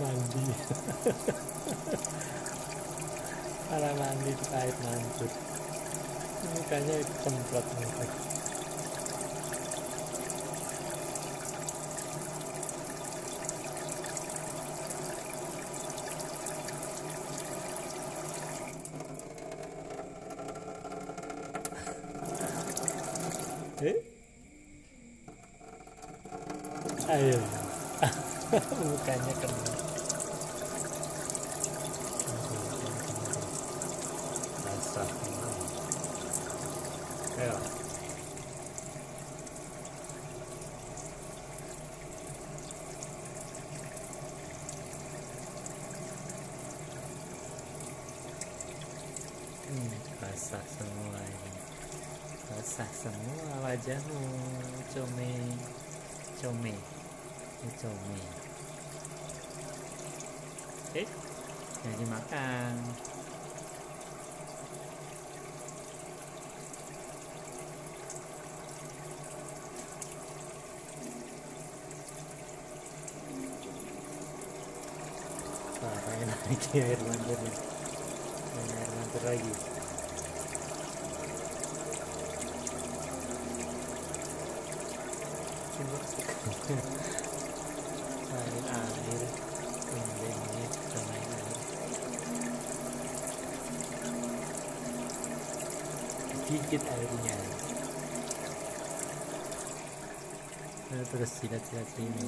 mandi. Malah mandi di air mancur. Mukanya semprot muka. Ayo. Mukanya kena. Basah. Ayo. Basah semua ini. Basah semua wajahmu, Comey. Comey. Comey. Jadi dimakan. Pengen lagi air mancur nih. Air mancur lagi. Main air, pinggirnya kita main air. Sedikit airnya. Terus silat-silat sini.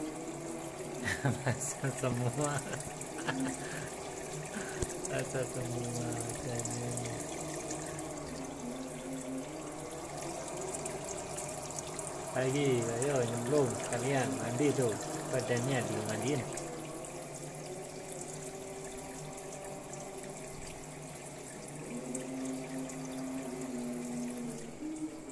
Basah semua. Basah semua wajahnya. Lagi, ayo nyemplung kalian, mandi tuh badannya dimandiin.